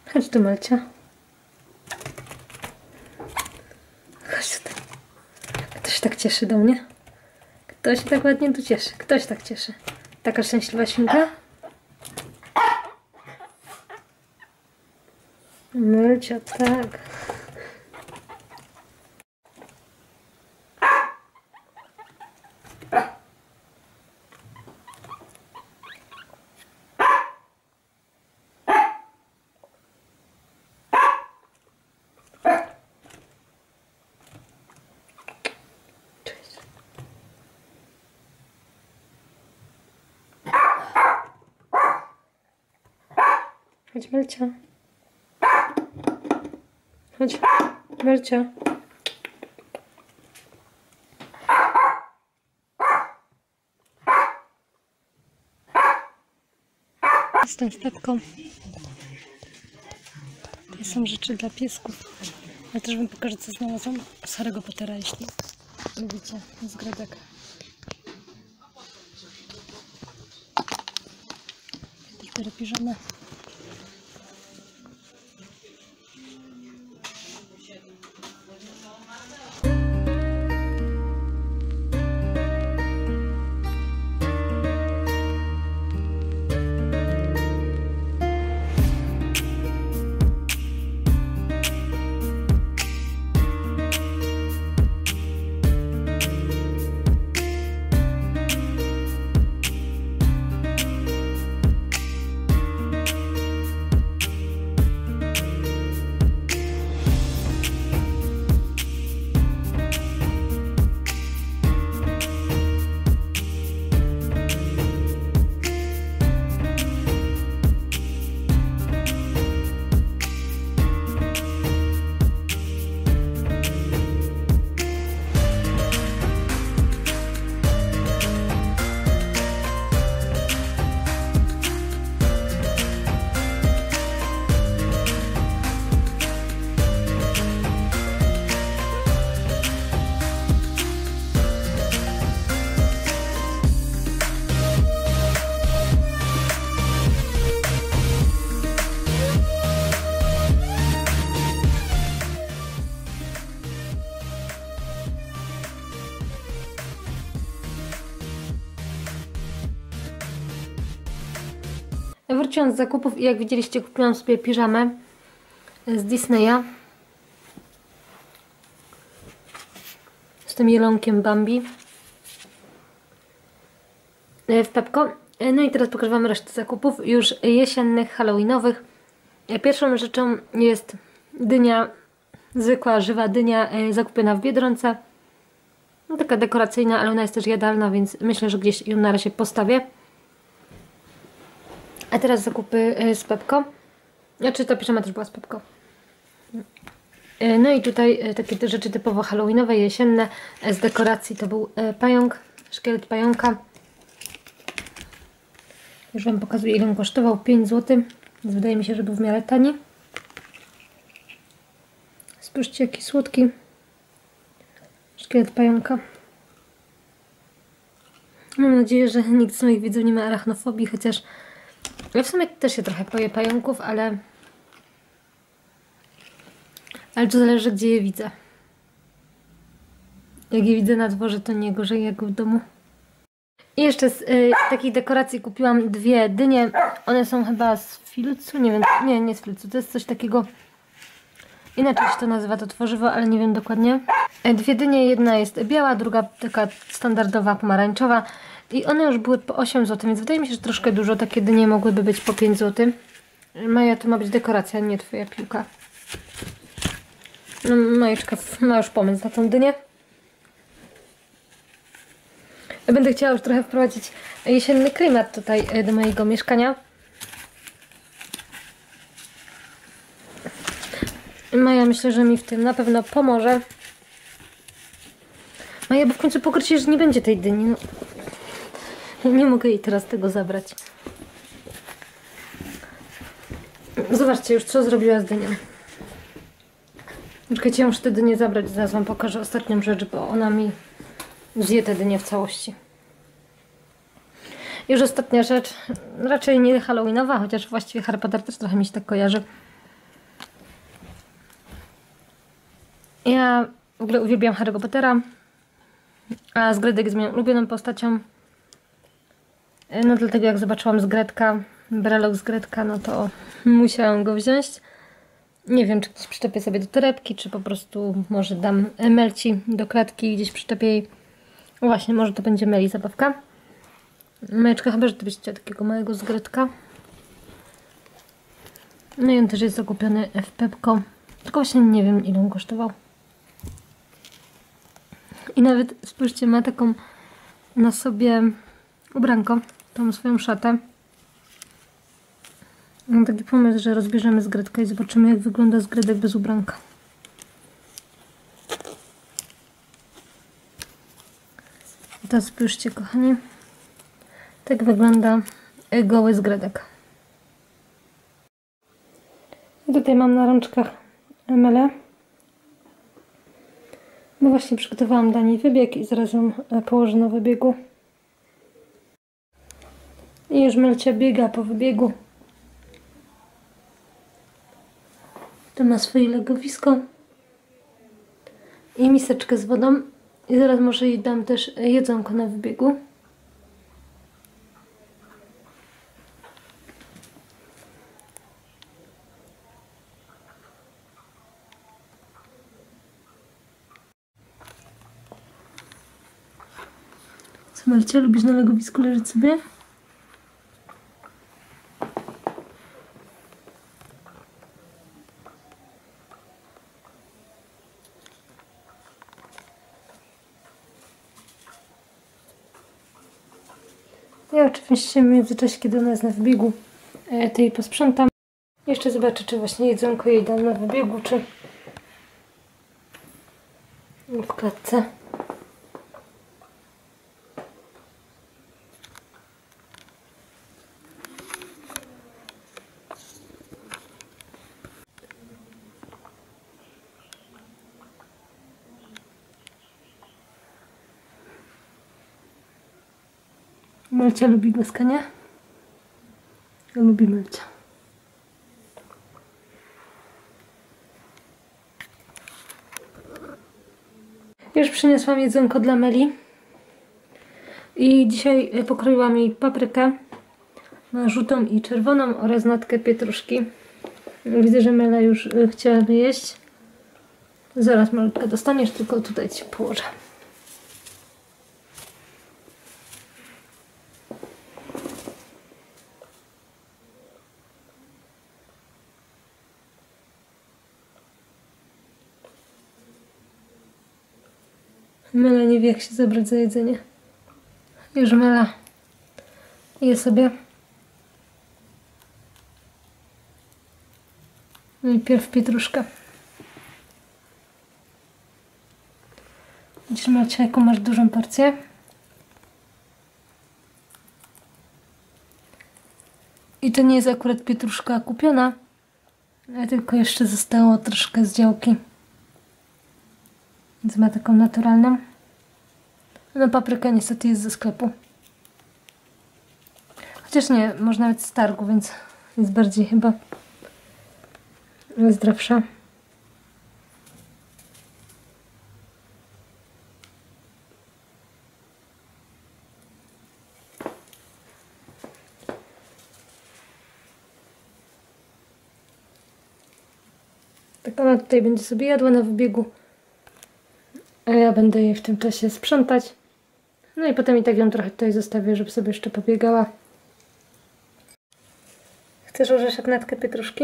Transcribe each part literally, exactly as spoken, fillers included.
Chodź tu, Malcia. Chodź tutaj. Kto się tak cieszy do mnie? Kto się tak ładnie tu cieszy? Kto się tak cieszy? Taka szczęśliwa świnka? Malcia, tak. Chodź, Melcia. Chodź, Melcia. Jestem z Pepką. To są rzeczy dla piesków. Ja też wam pokażę, co znalazłam z Harry'ego Pottera, jeśli lubicie zgrodek. Też biorę piżamę. Wróciłam z zakupów i jak widzieliście, kupiłam sobie piżamę z Disneya z tym jelonkiem Bambi w Pepco. No i teraz pokażę wam resztę zakupów już jesiennych, halloweenowych. Pierwszą rzeczą jest dynia, zwykła, żywa dynia zakupiona w Biedronce. No, taka dekoracyjna, ale ona jest też jadalna, więc myślę, że gdzieś ją na razie postawię. A teraz zakupy z Pepco. Znaczy ta piżama też była z Pepco. No i tutaj takie rzeczy typowo halloweenowe, jesienne. Z dekoracji to był pająk, szkielet pająka. Już wam pokazuję, ile on kosztował. pięć złotych. Więc wydaje mi się, że był w miarę tani. Spójrzcie, jaki słodki szkielet pająka. Mam nadzieję, że nikt z moich widzów nie ma arachnofobii, chociaż ja w sumie też się trochę boję pająków, ale ale to zależy, gdzie je widzę. Jak je widzę na dworze, to nie gorzej jak w domu. I jeszcze z y, takiej dekoracji kupiłam dwie dynie. One są chyba z filcu, nie wiem, nie, nie z filcu, to jest coś takiego, inaczej się to nazywa, to tworzywo, ale nie wiem dokładnie. Dwie dynie, jedna jest biała, druga taka standardowa, pomarańczowa. I one już były po osiem złotych, więc wydaje mi się, że troszkę dużo. Takie dynie mogłyby być po pięć złotych. Maja, to ma być dekoracja, nie twoja piłka. No, Majeczka ma już pomysł na tą dynię. Będę chciała już trochę wprowadzić jesienny klimat tutaj do mojego mieszkania. Maja, myślę, że mi w tym na pewno pomoże. Maja, bo w końcu pokrycie, że nie będzie tej dyni. No. Nie mogę jej teraz tego zabrać. Zobaczcie już, co zrobiła z dynią. Czekajcie, ja muszę tę dynię zabrać. Zaraz wam pokażę ostatnią rzecz, bo ona mi zje tę dynię w całości. Już ostatnia rzecz. Raczej nie halloweenowa, chociaż właściwie Harry Potter też trochę mi się tak kojarzy. Ja w ogóle uwielbiam Harry'ego Pottera, a Zgredek jest moją ulubioną postacią. No dlatego jak zobaczyłam Zgredka, brelok Zgredka, no to musiałam go wziąć. Nie wiem, czy gdzieś przyczepię sobie do torebki, czy po prostu może dam Melci do klatki i gdzieś przyczepię jej. Właśnie, może to będzie Meli zabawka. Majeczka chyba, że to byście takiego małego Zgredka. No i on też jest zakupiony w Pepco. Tylko właśnie nie wiem, ile on kosztował. I nawet, spójrzcie, ma taką na sobie ubranko, tą swoją szatę. Mam taki pomysł, że rozbierzemy Zgredka i zobaczymy, jak wygląda Zgredek bez ubranka. I teraz spójrzcie, kochani. Tak wygląda goły Zgredek. I tutaj mam na rączkach Melę. Bo właśnie przygotowałam dla niej wybieg i zaraz ją położę na wybiegu. I już Melcia biega po wybiegu. Tu ma swoje legowisko i miseczkę z wodą. I zaraz może jej dam też jedzonko na wybiegu. Co, Melcia, lubisz na legowisku leżeć sobie? Ja oczywiście w międzyczasie, kiedy ona jest na wybiegu, to jej posprzątam. Jeszcze zobaczę, czy właśnie jedzonko jej dam na wybiegu, czy w klatce. Melcia lubi głaskanie? Ja lubię Melcia. Już przyniosłam jedzonko dla Meli. I dzisiaj pokroiłam jej paprykę na żółtą i czerwoną oraz natkę pietruszki. Widzę, że Mela już chciała jeść. Zaraz, Melka, dostaniesz, tylko tutaj ci położę. Mela nie wie, jak się zabrać za jedzenie. Już Mela je sobie. Najpierw pietruszkę. Widzisz, Melcia, jaką masz dużą porcję? I to nie jest akurat pietruszka kupiona, tylko jeszcze zostało troszkę z działki. Więc ma taką naturalną. No papryka niestety jest ze sklepu. Chociaż nie, może nawet z targu, więc jest bardziej chyba zdrowsza. Tak ona tutaj będzie sobie jadła na wybiegu. A ja będę jej w tym czasie sprzątać. No i potem i tak ją trochę tutaj zostawię, żeby sobie jeszcze pobiegała. Chcesz orzeszek, natkę pietruszki?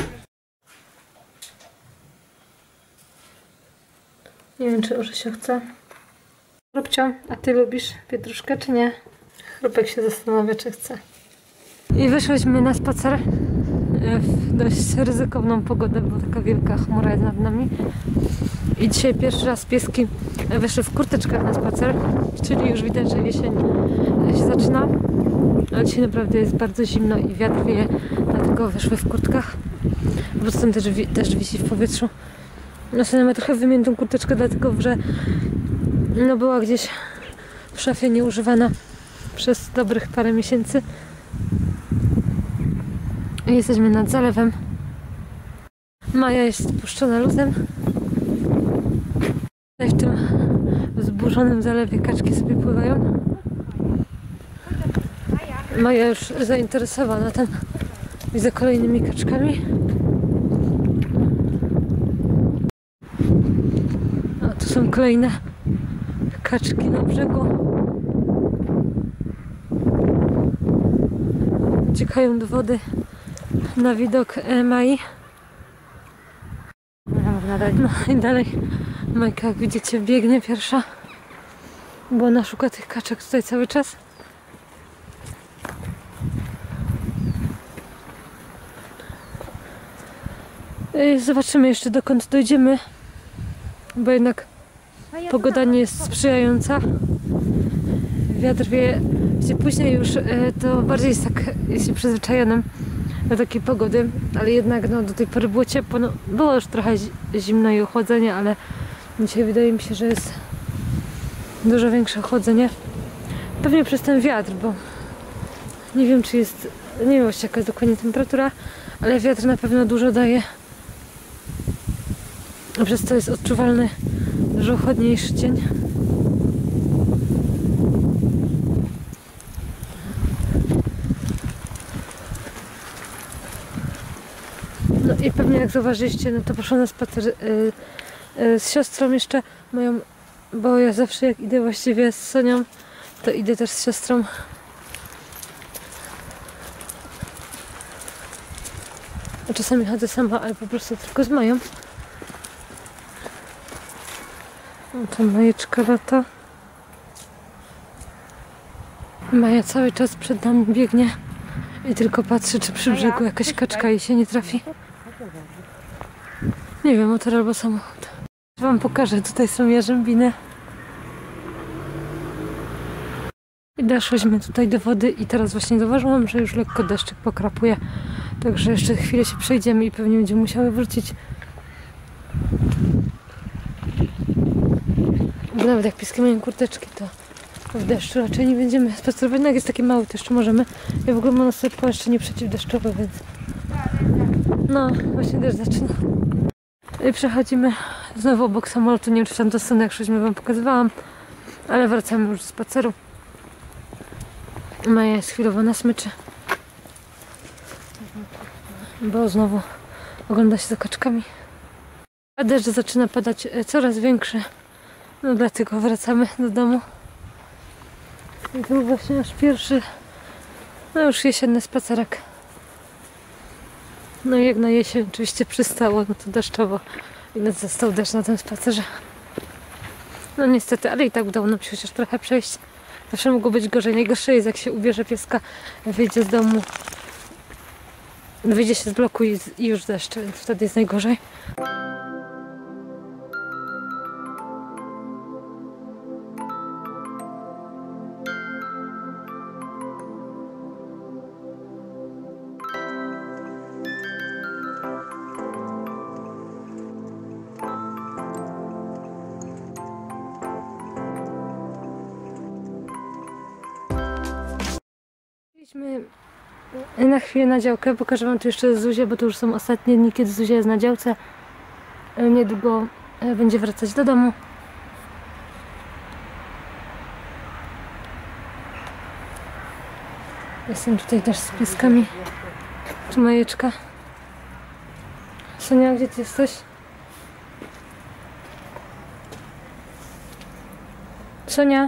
Nie wiem, czy Orzesio chce. Chrupcio, a ty lubisz pietruszkę, czy nie? Chrupek się zastanawia, czy chce. I wyszłyśmy na spacer w dość ryzykowną pogodę, bo taka wielka chmura jest nad nami. I dzisiaj pierwszy raz pieski wyszły w kurteczkach na spacer, czyli już widać, że jesień się zaczyna. A dzisiaj naprawdę jest bardzo zimno i wiatr wieje, dlatego wyszły w kurtkach. Bo potem też, wi też wisi w powietrzu. No sobie mamy trochę wymienitą kurteczkę, dlatego że no była gdzieś w szafie nieużywana przez dobrych parę miesięcy. I jesteśmy nad zalewem. Maja jest puszczona luzem. W tym zburzonym zalewie kaczki sobie pływają. Maja już zainteresowana tam, widzę, kolejnymi kaczkami. A tu są kolejne kaczki na brzegu. Uciekają do wody na widok Mai. No i dalej Majka, jak widzicie, biegnie pierwsza, bo ona szuka tych kaczek tutaj cały czas. I zobaczymy jeszcze, dokąd dojdziemy, bo jednak pogoda nie jest sprzyjająca. Wiatr wieje, gdzie później już to bardziej jest tak, jest się przyzwyczajonym do takiej pogody, ale jednak no, do tej pory było ciepło, no, było już trochę zimno i ochłodzenie, ale dzisiaj wydaje mi się, że jest dużo większe ochłodzenie. Pewnie przez ten wiatr, bo nie wiem, czy jest, nie wiem właściwie jaka jest dokładnie temperatura, ale wiatr na pewno dużo daje. A przez to jest odczuwalny dużo chłodniejszy dzień. No i pewnie jak zauważyliście, no to poszłam na spacer yy, yy, z siostrą jeszcze moją, bo ja zawsze jak idę właściwie z Sonią, to idę też z siostrą. A czasami chodzę sama, ale po prostu tylko z Mają. No to Majeczka lata. Maja cały czas przed nami biegnie i tylko patrzy, czy przy brzegu jakaś kaczka jej się nie trafi. Nie wiem, motor albo samochód. Wam pokażę, tutaj są jarzębiny. I doszłyśmy tutaj do wody i teraz właśnie zauważyłam, że już lekko deszczyk pokrapuje. Także jeszcze chwilę się przejdziemy i pewnie będziemy musiały wrócić. Bo nawet jak piskamy kurteczki, to w deszczu raczej nie będziemy spacerować. No jak jest taki mały, to jeszcze możemy. Ja w ogóle mam sobie jeszcze nie przeciwdeszczowy, więc... No, właśnie deszcz zaczyna. I przechodzimy znowu obok samolotu. Nie wiem, czy tam to stronę, jak szliśmy, wam pokazywałam. Ale wracamy już z spaceru. Maja jest chwilowo na smyczy. Bo znowu ogląda się za kaczkami. A deszcz zaczyna padać coraz większy. No dlatego wracamy do domu. I to był właśnie nasz pierwszy, no już jesienny spacerek. No i jak na jesień oczywiście przystało, no to deszczowo. I nas został deszcz na tym spacerze. No niestety, ale i tak udało nam się chociaż trochę przejść. Zawsze mogło być gorzej. Najgorsze jest, jak się ubierze pieska, wyjdzie z domu, wyjdzie się z bloku i, i już deszcz, więc wtedy jest najgorzej. Byliśmy na chwilę na działkę. Pokażę wam tu jeszcze Zuzię, bo to już są ostatnie dni, kiedy Zuzia jest na działce. Niedługo będzie wracać do domu. Jestem tutaj też z pieskami. Tu Majeczka. Sonia, gdzie ty jesteś? Sonia?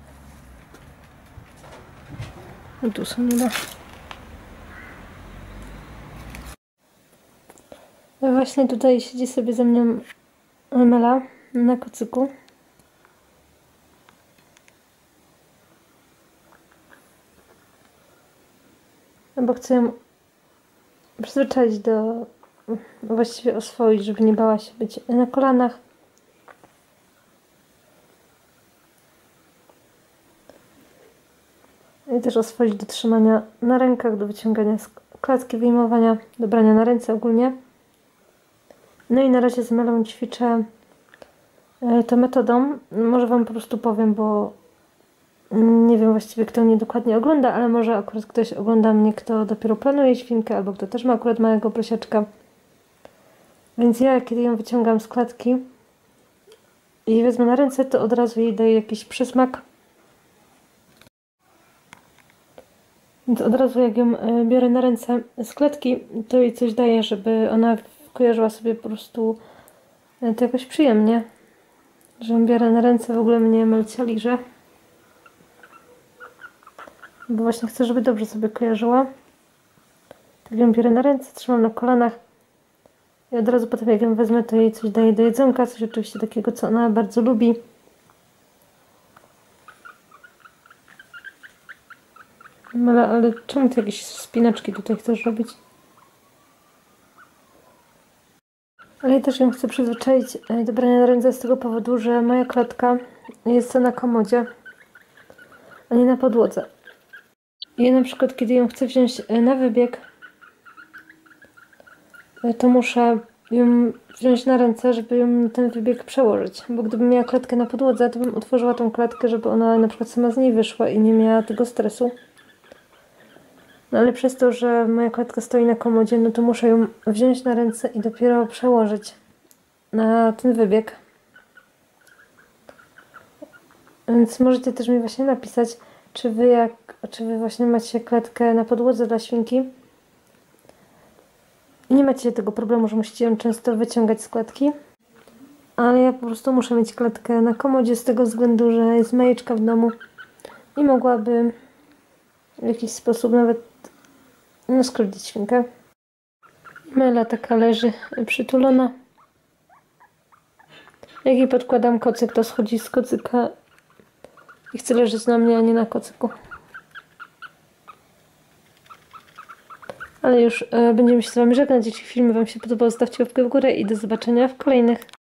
No tu są nie da. Właśnie tutaj siedzi sobie ze mną Mela na kocyku. No bo chcę ją przyzwyczaić do, właściwie oswoić, żeby nie bała się być na kolanach. I też oswoić do trzymania na rękach, do wyciągania z klatki, wyjmowania, do brania na ręce ogólnie. No i na razie z Melą ćwiczę tą metodą. Może wam po prostu powiem, bo nie wiem właściwie, kto mnie dokładnie ogląda, ale może akurat ktoś ogląda mnie, kto dopiero planuje świnkę, albo kto też ma akurat małego prosiaczka. Więc ja, kiedy ją wyciągam z klatki, jej wezmę na ręce, to od razu jej daję jakiś przysmak. Więc od razu jak ją biorę na ręce z klatki, to jej coś daję, żeby ona kojarzyła sobie po prostu to jakoś przyjemnie. Że ją biorę na ręce, w ogóle mnie Melcia liże. Bo właśnie chcę, żeby dobrze sobie kojarzyła. Tak ją biorę na ręce, trzymam na kolanach. I od razu potem jak ją wezmę, to jej coś daję do jedzonka. Coś oczywiście takiego, co ona bardzo lubi. Ale, ale czemu ty jakieś spinaczki tutaj chcesz robić? Ale ja też ją chcę przyzwyczaić do brania na ręce z tego powodu, że moja klatka jest na komodzie, a nie na podłodze. I ja na przykład, kiedy ją chcę wziąć na wybieg, to muszę ją wziąć na ręce, żeby ją ten wybieg przełożyć. Bo gdybym miała klatkę na podłodze, to bym otworzyła tą klatkę, żeby ona na przykład sama z niej wyszła i nie miała tego stresu. No ale przez to, że moja klatka stoi na komodzie, no to muszę ją wziąć na ręce i dopiero przełożyć na ten wybieg. Więc możecie też mi właśnie napisać, czy wy jak, czy wy właśnie macie klatkę na podłodze dla świnki i nie macie tego problemu, że musicie ją często wyciągać z klatki. Ale ja po prostu muszę mieć klatkę na komodzie z tego względu, że jest majeczka w domu i mogłaby w jakiś sposób nawet no, skrzywdzić świnkę. Mela taka leży przytulona. Jak jej podkładam kocyk, to schodzi z kocyka i chce leżeć na mnie, a nie na kocyku. Ale już e, będziemy się z wami żegnać. Jeśli film wam się podobał, zostawcie łapkę w górę i do zobaczenia w kolejnych.